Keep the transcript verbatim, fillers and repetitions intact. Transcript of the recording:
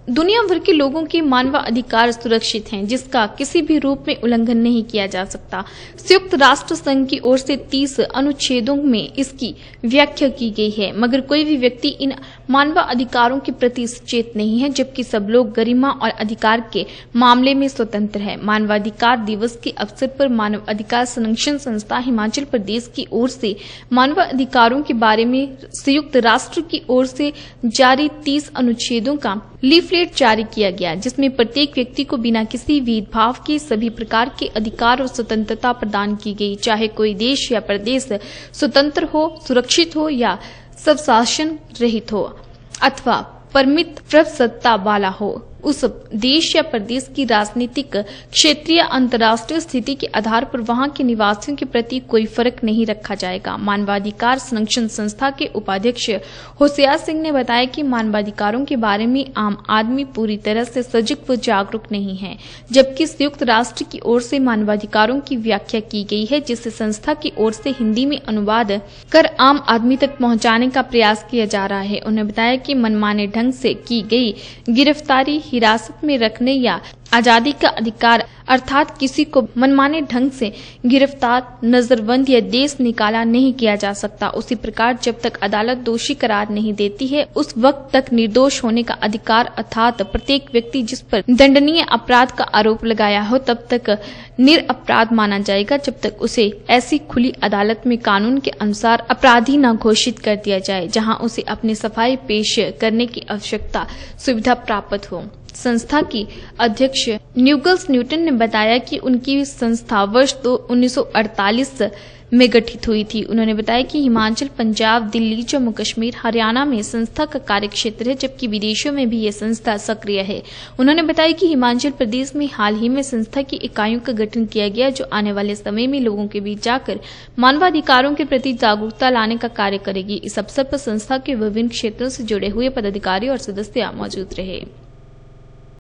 दुनिया भर के लोगों के मानव अधिकार सुरक्षित हैं, जिसका किसी भी रूप में उल्लंघन नहीं किया जा सकता। संयुक्त राष्ट्र संघ की ओर से तीस अनुच्छेदों में इसकी व्याख्या की गई है, मगर कोई भी व्यक्ति इन मानव अधिकारों के प्रति सचेत नहीं है, जबकि सब लोग गरिमा और अधिकार के मामले में स्वतंत्र है। मानवाधिकार दिवस के अवसर पर मानव अधिकार संरक्षण संस्था हिमाचल प्रदेश की ओर से मानव अधिकारों के बारे में संयुक्त राष्ट्र की ओर से जारी तीस अनुच्छेदों का लीफलेट जारी किया गया, जिसमें प्रत्येक व्यक्ति को बिना किसी भेदभाव के सभी प्रकार के अधिकार और स्वतंत्रता प्रदान की गई, चाहे कोई देश या प्रदेश स्वतंत्र हो, सुरक्षित हो या स्वशासन रहित हो अथवा परमित प्रभुसत्ता वाला हो। उस देश या प्रदेश की राजनीतिक, क्षेत्रीय, अंतर्राष्ट्रीय स्थिति के आधार पर वहां के निवासियों के प्रति कोई फर्क नहीं रखा जाएगा। मानवाधिकार संरक्षण संस्था के उपाध्यक्ष होशियार सिंह ने बताया कि मानवाधिकारों के बारे में आम आदमी पूरी तरह से सजग व जागरूक नहीं है, जबकि संयुक्त राष्ट्र की ओर से मानवाधिकारों की व्याख्या की गई है, जिसे संस्था की ओर से हिंदी में अनुवाद कर आम आदमी तक पहुँचाने का प्रयास किया जा रहा है। उन्होंने बताया कि मनमाने ढंग से की गई गिरफ्तारी, हिरासत में रखने या आजादी का अधिकार अर्थात किसी को मनमाने ढंग से गिरफ्तार, नजरबंद या देश निकाला नहीं किया जा सकता। उसी प्रकार जब तक अदालत दोषी करार नहीं देती है, उस वक्त तक निर्दोष होने का अधिकार अर्थात प्रत्येक व्यक्ति जिस पर दंडनीय अपराध का आरोप लगाया हो तब तक निरपराध माना जाएगा, जब तक उसे ऐसी खुली अदालत में कानून के अनुसार अपराधी न घोषित कर दिया जाए, जहां उसे अपनी सफाई पेश करने की आवश्यकता सुविधा प्राप्त हो। संस्था की अध्यक्ष न्यूगल्स न्यूटन ने बताया कि उनकी संस्था वर्ष उन्नीस सौ अड़तालीस में गठित हुई थी। उन्होंने बताया कि हिमाचल, पंजाब, दिल्ली, जम्मू कश्मीर, हरियाणा में संस्था का कार्यक्षेत्र है, जबकि विदेशों में भी ये संस्था सक्रिय है। उन्होंने बताया कि हिमाचल प्रदेश में हाल ही में संस्था की इकाइयों का गठन किया गया, जो आने वाले समय में लोगों के बीच जाकर मानवाधिकारों के प्रति जागरूकता लाने का कार्य करेगी। इस अवसर पर संस्था के विभिन्न क्षेत्रों से जुड़े हुए पदाधिकारी और सदस्य मौजूद रहे।